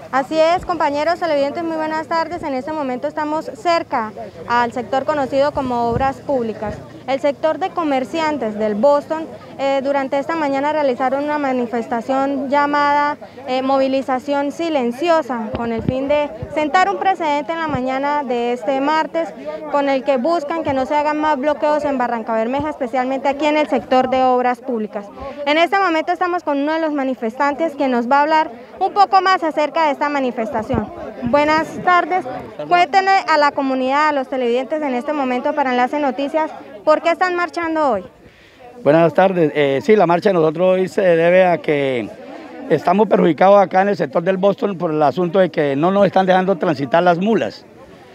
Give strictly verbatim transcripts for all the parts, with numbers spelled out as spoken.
Así es, compañeros televidentes, muy buenas tardes. En este momento estamos cerca al sector conocido como Obras Públicas. El sector de comerciantes del Boston eh, durante esta mañana realizaron una manifestación llamada eh, movilización silenciosa, con el fin de sentar un precedente en la mañana de este martes, con el que buscan que no se hagan más bloqueos en Barrancabermeja, especialmente aquí en el sector de Obras Públicas. En este momento estamos con uno de los manifestantes que nos va a hablar un poco más acerca de esta manifestación. Buenas tardes, cuéntenle a la comunidad, a los televidentes en este momento para Enlace Noticias, ¿por qué están marchando hoy? Buenas tardes, eh, sí, la marcha de nosotros hoy se debe a que estamos perjudicados acá en el sector del Boston por el asunto de que no nos están dejando transitar las mulas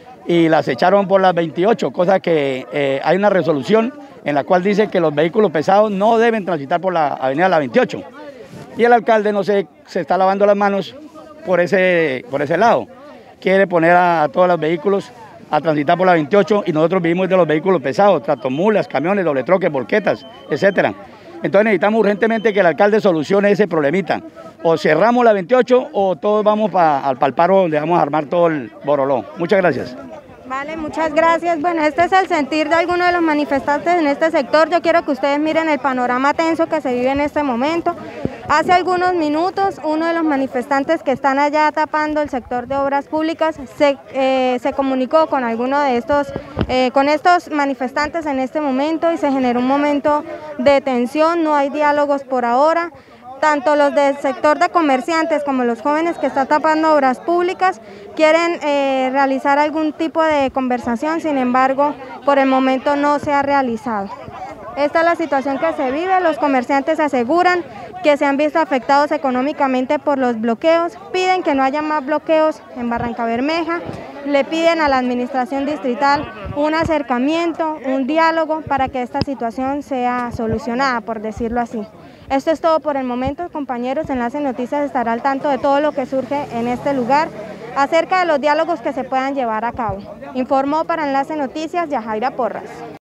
y las echaron por las veintiocho, cosa que eh, hay una resolución en la cual dice que los vehículos pesados no deben transitar por la avenida La veintiocho. Y el alcalde no sé, se está lavando las manos por ese, por ese lado. Quiere poner a, a todos los vehículos a transitar por la veintiocho y nosotros vivimos de los vehículos pesados, tractomulas, camiones, doble troques, volquetas, etcétera. Entonces necesitamos urgentemente que el alcalde solucione ese problemita. O cerramos la veintiocho o todos vamos pa, al palparo donde vamos a armar todo el boroló. Muchas gracias. Vale, muchas gracias. Bueno, este es el sentir de algunos de los manifestantes en este sector. Yo quiero que ustedes miren el panorama tenso que se vive en este momento. Hace algunos minutos, uno de los manifestantes que están allá tapando el sector de Obras Públicas se, eh, se comunicó con alguno de estos, eh, con estos manifestantes en este momento y se generó un momento de tensión. No hay diálogos por ahora. Tanto los del sector de comerciantes como los jóvenes que están tapando Obras Públicas quieren eh, realizar algún tipo de conversación, sin embargo, por el momento no se ha realizado. Esta es la situación que se vive. Los comerciantes aseguran que se han visto afectados económicamente por los bloqueos, piden que no haya más bloqueos en Barrancabermeja, le piden a la administración distrital un acercamiento, un diálogo para que esta situación sea solucionada, por decirlo así. Esto es todo por el momento, compañeros. Enlace Noticias estará al tanto de todo lo que surge en este lugar acerca de los diálogos que se puedan llevar a cabo. Informó para Enlace Noticias Yajaira Porras.